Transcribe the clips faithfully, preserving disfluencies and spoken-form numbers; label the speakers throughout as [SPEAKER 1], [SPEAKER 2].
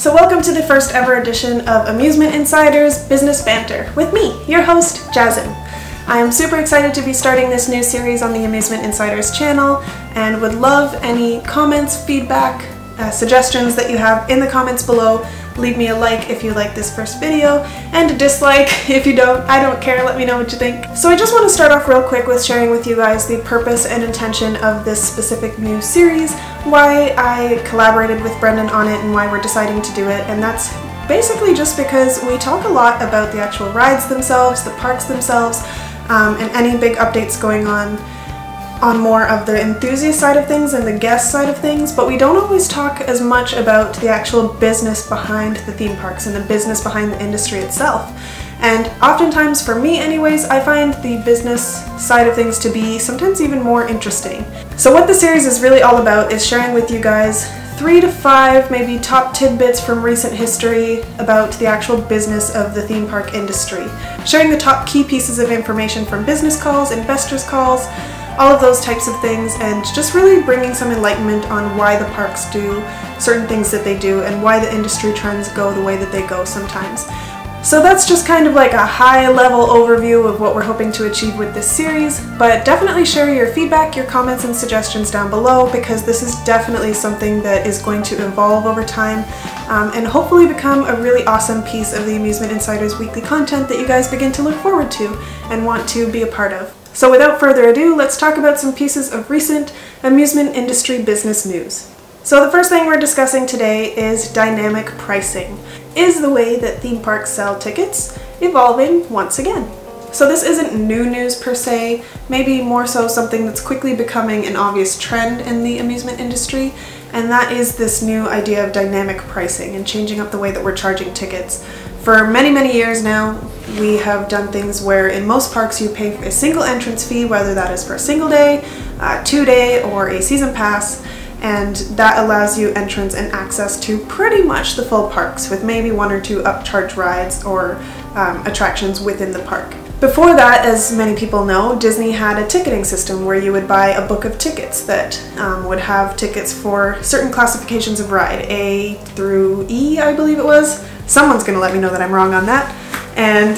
[SPEAKER 1] So welcome to the first ever edition of Amusement Insider's Business Banter with me, your host, Jazim. I am super excited to be starting this new series on the Amusement Insider's channel and would love any comments, feedback, uh, suggestions that you have in the comments below. Leave me a like if you like this first video, and a dislike if you don't. I don't care, let me know what you think. So I just want to start off real quick with sharing with you guys the purpose and intention of this specific new series, why I collaborated with Brendan on it and why we're deciding to do it, and that's basically just because we talk a lot about the actual rides themselves, the parks themselves, um, and any big updates going on on more of the enthusiast side of things and the guest side of things, but we don't always talk as much about the actual business behind the theme parks and the business behind the industry itself. And oftentimes, for me anyways, I find the business side of things to be sometimes even more interesting. So what the series is really all about is sharing with you guys three to five maybe top tidbits from recent history about the actual business of the theme park industry. Sharing the top key pieces of information from business calls, investors calls, all of those types of things, and just really bringing some enlightenment on why the parks do certain things that they do and why the industry trends go the way that they go sometimes. So that's just kind of like a high level overview of what we're hoping to achieve with this series, but definitely share your feedback, your comments and suggestions down below, because this is definitely something that is going to evolve over time um, and hopefully become a really awesome piece of the Amusement Insider's weekly content that you guys begin to look forward to and want to be a part of. So without further ado, let's talk about some pieces of recent amusement industry business news. So the first thing we're discussing today is dynamic pricing. Is the way that theme parks sell tickets evolving once again? So this isn't new news per se, maybe more so something that's quickly becoming an obvious trend in the amusement industry, and that is this new idea of dynamic pricing and changing up the way that we're charging tickets. For many, many years now, we have done things where in most parks you pay a single entrance fee, whether that is for a single day, uh, two day, or a season pass, and that allows you entrance and access to pretty much the full parks with maybe one or two upcharge rides or um, attractions within the park. Before that, as many people know, Disney had a ticketing system where you would buy a book of tickets that um, would have tickets for certain classifications of ride, A through E, I believe it was. Someone's gonna let me know that I'm wrong on that. And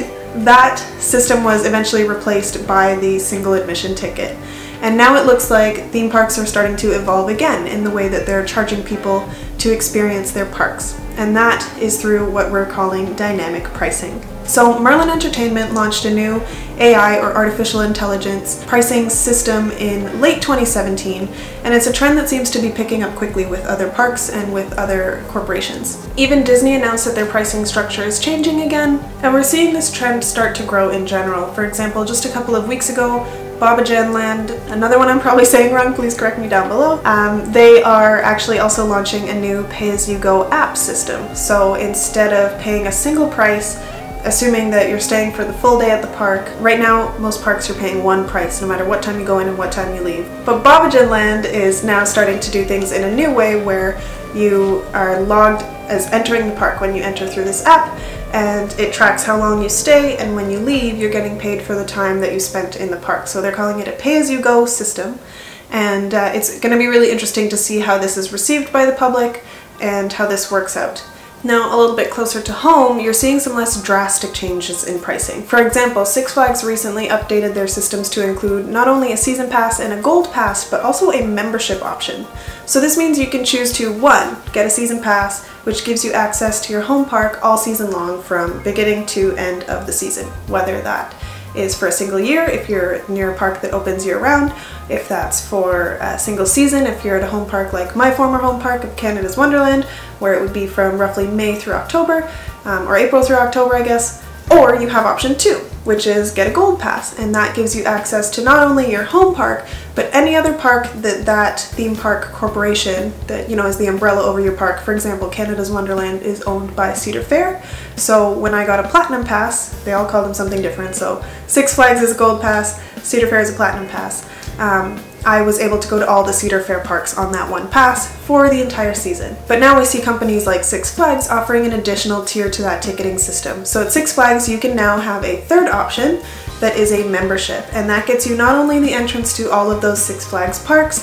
[SPEAKER 1] that system was eventually replaced by the single admission ticket. And now it looks like theme parks are starting to evolve again in the way that they're charging people to experience their parks. And that is through what we're calling dynamic pricing. So Merlin Entertainment launched a new A I or artificial intelligence pricing system in late twenty seventeen, and it's a trend that seems to be picking up quickly with other parks and with other corporations. Even Disney announced that their pricing structure is changing again, and we're seeing this trend start to grow in general. For example, just a couple of weeks ago, Babajan Land, another one I'm probably saying wrong, please correct me down below, um, they are actually also launching a new pay-as-you-go app system. So instead of paying a single price, assuming that you're staying for the full day at the park. Right now, most parks are paying one price no matter what time you go in and what time you leave. But Babajan Land is now starting to do things in a new way where you are logged as entering the park when you enter through this app, and it tracks how long you stay, and when you leave, you're getting paid for the time that you spent in the park. So they're calling it a pay-as-you-go system, and uh, it's going to be really interesting to see how this is received by the public and how this works out. Now, a little bit closer to home, you're seeing some less drastic changes in pricing. For example, Six Flags recently updated their systems to include not only a season pass and a gold pass, but also a membership option. So this means you can choose to, one, get a season pass, which gives you access to your home park all season long from beginning to end of the season, whether that is for a single year if you're near a park that opens year-round, if that's for a single season if you're at a home park like my former home park of Canada's Wonderland, where it would be from roughly May through October, um, or April through October I guess. Or you have option two, which is get a gold pass, and that gives you access to not only your home park, but any other park that that theme park corporation that, you know, is the umbrella over your park. For example, Canada's Wonderland is owned by Cedar Fair, so when I got a platinum pass, they all call them something different, so Six Flags is a gold pass, Cedar Fair is a platinum pass. Um, I was able to go to all the Cedar Fair parks on that one pass for the entire season. But now we see companies like Six Flags offering an additional tier to that ticketing system. So at Six Flags you can now have a third option that is a membership, and that gets you not only the entrance to all of those Six Flags parks,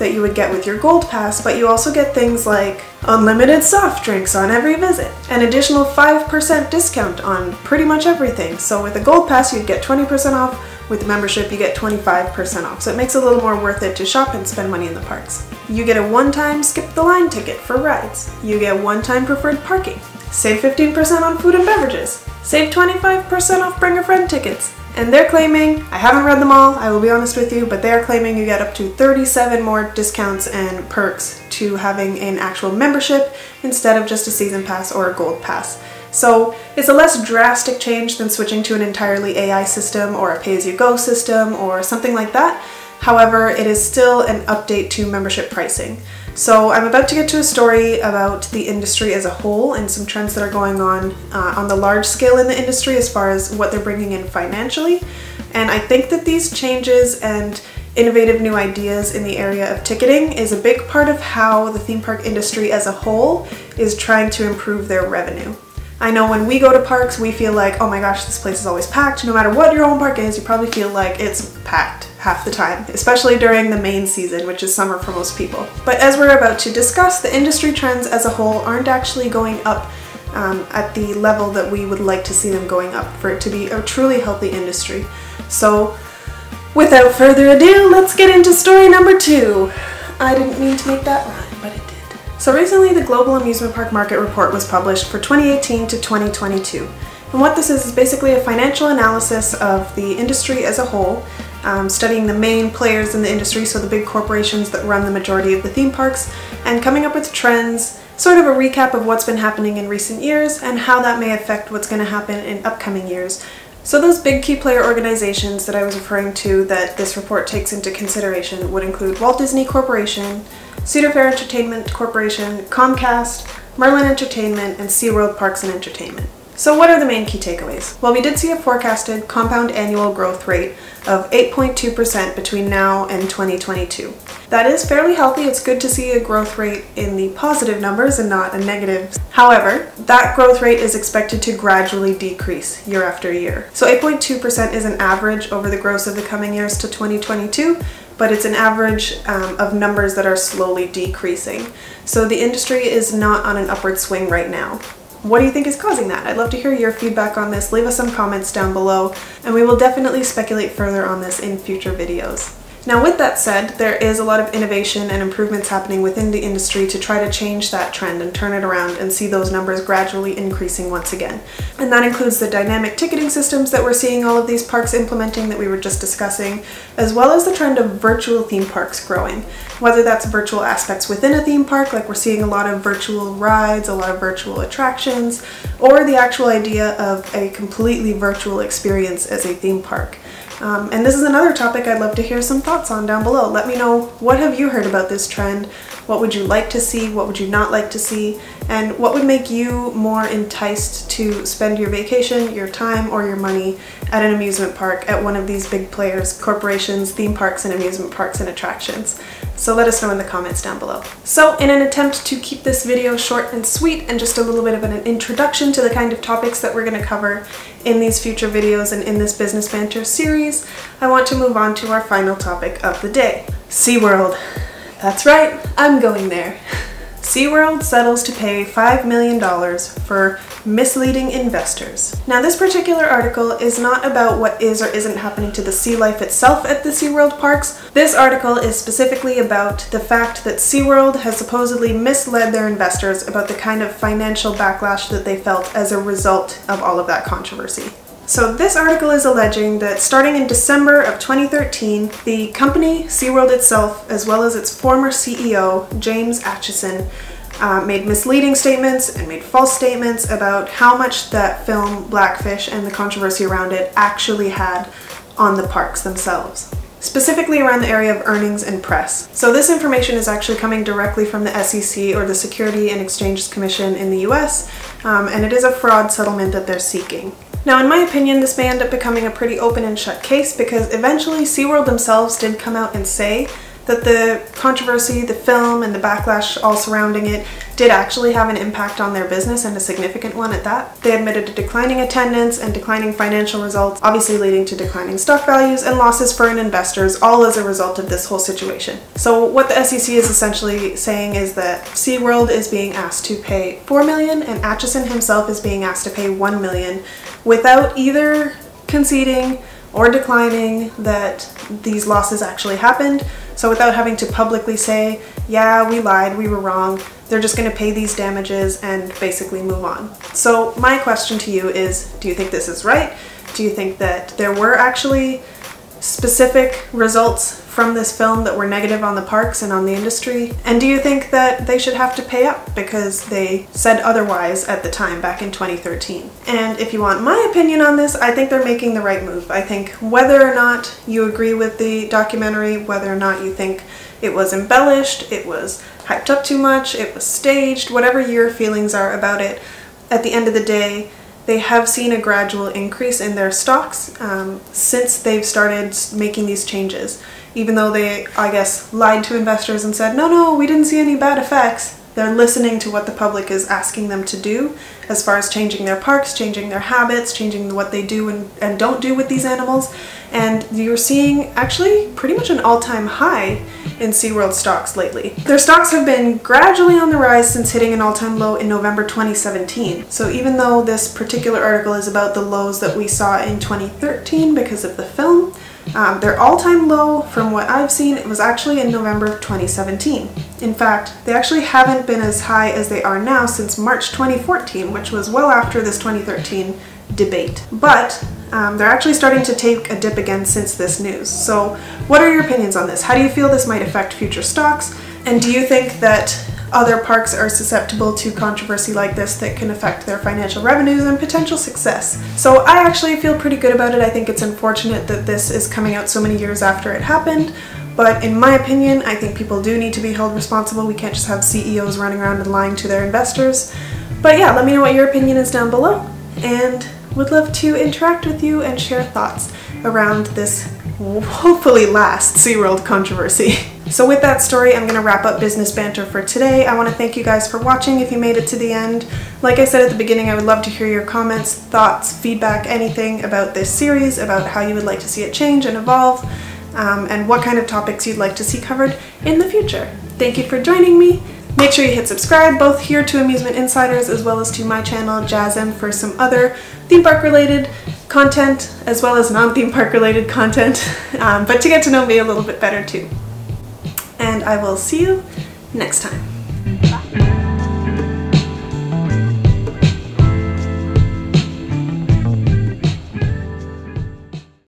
[SPEAKER 1] that you would get with your Gold Pass, but you also get things like unlimited soft drinks on every visit, an additional five percent discount on pretty much everything. So with a Gold Pass, you'd get twenty percent off. With the membership, you get twenty-five percent off, so it makes it a little more worth it to shop and spend money in the parks. You get a one-time skip the line ticket for rides. You get one-time preferred parking. Save fifteen percent on food and beverages. Save twenty-five percent off bring a friend tickets. And they're claiming, I haven't read them all, I will be honest with you, but they're claiming you get up to thirty-seven more discounts and perks to having an actual membership instead of just a season pass or a Gold Pass. So it's a less drastic change than switching to an entirely A I system or a pay-as-you-go system or something like that. However, it is still an update to membership pricing. So I'm about to get to a story about the industry as a whole and some trends that are going on uh, on the large scale in the industry as far as what they're bringing in financially. And I think that these changes and innovative new ideas in the area of ticketing is a big part of how the theme park industry as a whole is trying to improve their revenue. I know when we go to parks, we feel like, oh my gosh, this place is always packed. No matter what your home park is, you probably feel like it's packed half the time, especially during the main season, which is summer for most people. But as we're about to discuss, the industry trends as a whole aren't actually going up um, at the level that we would like to see them going up for it to be a truly healthy industry. So without further ado, let's get into story number two. I didn't mean to make that rhyme, but it did. So recently the Global Amusement Park Market Report was published for twenty eighteen to twenty twenty-two. And what this is is basically a financial analysis of the industry as a whole, um, studying the main players in the industry, so the big corporations that run the majority of the theme parks, and coming up with trends, sort of a recap of what's been happening in recent years and how that may affect what's going to happen in upcoming years. So those big key player organizations that I was referring to that this report takes into consideration would include Walt Disney Corporation, Cedar Fair Entertainment Corporation, Comcast, Merlin Entertainment, and SeaWorld Parks and Entertainment. So what are the main key takeaways? Well, we did see a forecasted compound annual growth rate of eight point two percent between now and twenty twenty-two. That is fairly healthy. It's good to see a growth rate in the positive numbers and not a negative. However, that growth rate is expected to gradually decrease year after year. So eight point two percent is an average over the growth of the coming years to twenty twenty-two, but it's an average um, of numbers that are slowly decreasing. So the industry is not on an upward swing right now. What do you think is causing that? I'd love to hear your feedback on this. Leave us some comments down below, and we will definitely speculate further on this in future videos. Now with that said, there is a lot of innovation and improvements happening within the industry to try to change that trend and turn it around and see those numbers gradually increasing once again. And that includes the dynamic ticketing systems that we're seeing all of these parks implementing that we were just discussing, as well as the trend of virtual theme parks growing. Whether that's virtual aspects within a theme park, like we're seeing a lot of virtual rides, a lot of virtual attractions, or the actual idea of a completely virtual experience as a theme park. Um, and this is another topic I'd love to hear some thoughts on down below. Let me know, what have you heard about this trend? What would you like to see? What would you not like to see? And what would make you more enticed to spend your vacation, your time, or your money at an amusement park at one of these big players, corporations, theme parks, and amusement parks and attractions? So let us know in the comments down below. So in an attempt to keep this video short and sweet and just a little bit of an introduction to the kind of topics that we're going to cover in these future videos and in this Business Banter series, I want to move on to our final topic of the day. SeaWorld. That's right, I'm going there. SeaWorld settles to pay five million dollars for misleading investors. Now this particular article is not about what is or isn't happening to the sea life itself at the SeaWorld parks. This article is specifically about the fact that SeaWorld has supposedly misled their investors about the kind of financial backlash that they felt as a result of all of that controversy. So this article is alleging that starting in December of twenty thirteen, the company, SeaWorld itself, as well as its former C E O, James Atchison, uh, made misleading statements and made false statements about how much that film Blackfish and the controversy around it actually had on the parks themselves, specifically around the area of earnings and press. So this information is actually coming directly from the S E C, or the Security and Exchange Commission in the U S, um, and it is a fraud settlement that they're seeking. Now, in my opinion, this may end up becoming a pretty open and shut case because eventually SeaWorld themselves did come out and say that the controversy, the film, and the backlash all surrounding it did actually have an impact on their business, and a significant one at that. They admitted to declining attendance and declining financial results, obviously leading to declining stock values and losses for investors, all as a result of this whole situation. So what the S E C is essentially saying is that SeaWorld is being asked to pay four million dollars and Atchison himself is being asked to pay one million dollars without either conceding or declining that these losses actually happened. So without having to publicly say, yeah, we lied, we were wrong, they're just going to pay these damages and basically move on. So my question to you is, do you think this is right? Do you think that there were actually specific results from this film that were negative on the parks and on the industry? And do you think that they should have to pay up because they said otherwise at the time back in twenty thirteen? And if you want my opinion on this, I think they're making the right move. I think whether or not you agree with the documentary, whether or not you think it was embellished, it was hyped up too much, it was staged, whatever your feelings are about it, at the end of the day, they have seen a gradual increase in their stocks um, since they've started making these changes. Even though they, I guess, lied to investors and said, no, no, we didn't see any bad effects, they're listening to what the public is asking them to do as far as changing their parks, changing their habits, changing what they do and, and don't do with these animals. And you're seeing actually pretty much an all-time high in SeaWorld stocks lately. Their stocks have been gradually on the rise since hitting an all-time low in November twenty seventeen. So even though this particular article is about the lows that we saw in twenty thirteen because of the film, Um, their all-time low, from what I've seen, it was actually in November of twenty seventeen. In fact, they actually haven't been as high as they are now since March twenty fourteen, which was well after this twenty thirteen debate. But um, they're actually starting to take a dip again since this news. So what are your opinions on this? How do you feel this might affect future stocks? And do you think that other parks are susceptible to controversy like this that can affect their financial revenues and potential success? So I actually feel pretty good about it. I think it's unfortunate that this is coming out so many years after it happened, but in my opinion, I think people do need to be held responsible. We can't just have C E Os running around and lying to their investors. But yeah, let me know what your opinion is down below, and would love to interact with you and share thoughts around this hopefully last SeaWorld controversy. So with that story, I'm going to wrap up Business Banter for today. I want to thank you guys for watching if you made it to the end. Like I said at the beginning, I would love to hear your comments, thoughts, feedback, anything about this series, about how you would like to see it change and evolve, um, and what kind of topics you'd like to see covered in the future. Thank you for joining me. Make sure you hit subscribe, both here to Amusement Insiders as well as to my channel, Jazim, for some other theme park related content, as well as non-theme park related content, um, but to get to know me a little bit better too. And I will see you next time. Bye.